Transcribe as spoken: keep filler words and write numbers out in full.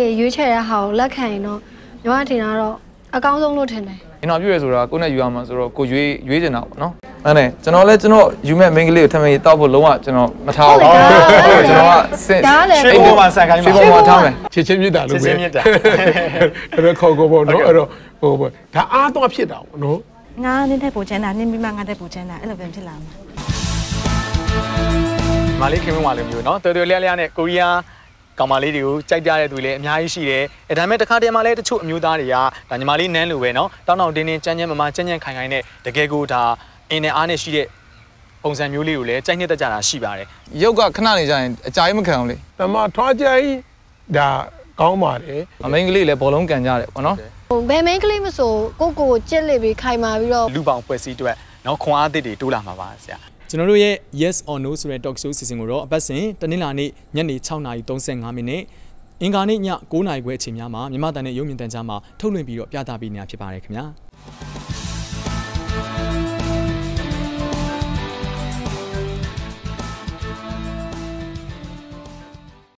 ရွေးချယ်တဲ့ဟာကိုလက်ခံရင်တော့ညီမထင်တာတော့အကောင်းဆုံးလို့ထင်တယ်ကျွန်တော်ပြည့်ရဆိုတာကိုနဲ့ယူရမှာဆိုတော့ကိုရွေးရွေးနေတာပေါ့နော်အဲ့နဲ့ကျွန်တော်လည်းကျွန်တော်ယူမဲ့ main ကလေးကိုထမင်းတောက်ဖို့လုံးဝကျွန်တော်မထားဘူးကျွန်တော်ကစင်ရွှေပေါ်မှာဆန်ခိုင်းမှာရွှေပေါ်မှာထားမယ်ချစ်ချင်းမြတ်တာလို့ပဲချစ်ချင်းမြတ်တာအဲ့တော့ခေါ်ကိုပေါ့နော်အဲ့တော့ဟိုပေါ့ဒါအားတော့ဖြစ်တာပေါ့နော်ငါနင်းတဲ့ပူချမ်းတာနင်းပြီးမှငါတဲ့ပူချမ်းတာအဲ့လိုပဲဖြစ်လာမှာမလေးခင်မွန်းမလေးမျိုးနော်တော်တော်လျားလျားနဲ့ကိုရီးယားကောင်မလေးတွေကိုကြိုက်ကြတဲ့သူလည်းအများကြီးရှိတယ်အဲဒါပေမဲ့တစ်ခါတည်းမှာလည်းတချို့အမျိုးသားတွေကဒါညီမလေးနန်းလိုပဲနော်တောင်းတောင်းတင်းတင်းကြမ်းကြမ်းမမကြမ်းကြမ်းခိုင်ခိုင်နဲ့တကယ်ကိုဒါအင်းနဲ့အားနဲ့ရှိတဲ့ပုံစံမျိုးလေးကိုလည်းကြိုက်နှစ်သက်ကြတာရှိပါတယ်ရုပ်ကခဏနေကြရင်အကြာကြီးမခံအောင်လေတမထွားကြိုင်ဒါကောင်းပါတယ်အမိန်ကလေးလည်းဘောလုံးကန်ကြတယ်ပေါ့နော်ဟိုဘယ်မင်းကလေးမဆိုကိုကိုကြက်လေးပြီးခိုင်မာပြီးတော့လူပေါင်းဖွဲ့စည်းအတွက်နော်ခွန်အားသစ်တွေတိုးလာမှာပါဆရာကျွန်တော်တို့ရဲ့ yes or no ဆိုတဲ့ talk show စီစဉ်ကိုတော့အပတ်စဉ်တနင်္လာနေ့ညနေ၆နာရီ၃၅မိနစ်အင်္ဂါနေ့ည၉နာရီခွဲအချိန်များမှာမြန်မာတန်နဲ့ရုပ်မြင်သံကြားမှာထုတ်လွှင့်ပြီးတော့ပြသပေးနေတာဖြစ်ပါတယ်ခင်ဗျာ